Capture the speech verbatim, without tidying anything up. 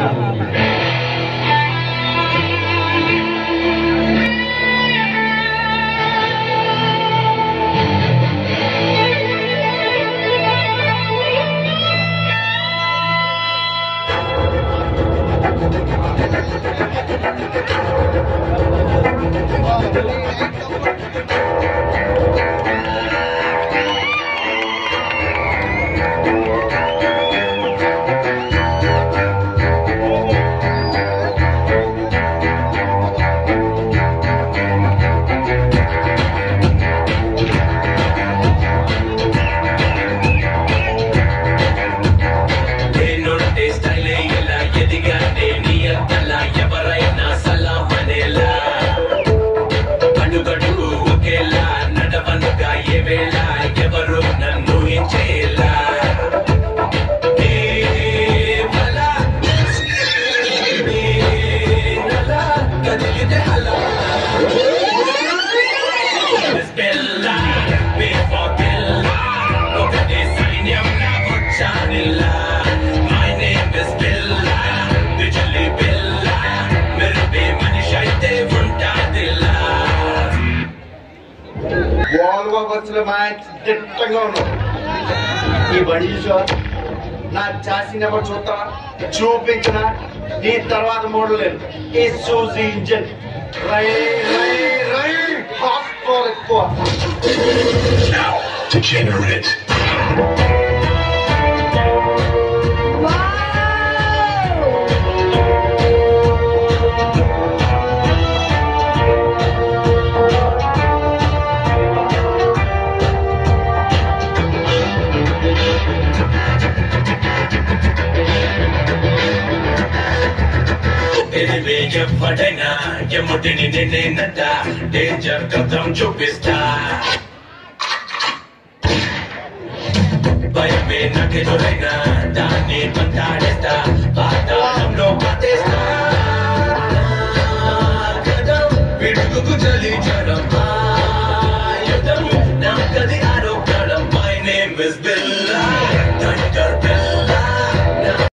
ఈ బండి చూసావా? నా చాసీ నెంబర్ చూస్తావా? చూపించిన నీ తర్వాత మోడల్ లేదు. ఈ సూజీ ఇంజన్ రై రై రై హార్స్ పవర్ ఎక్కువ. Degenerate. ఎవడైనా ఎముడిని నేనేనట డేంజర్ కథం చూపిస్తా భయమే నాకెదురైనా దాన్ని పంటాడేస్తా పాతాళంలో పాతేస్తా పిడుగుకు చలి జడం ఆయుధం నాకది ఆరోగ్యం. My name is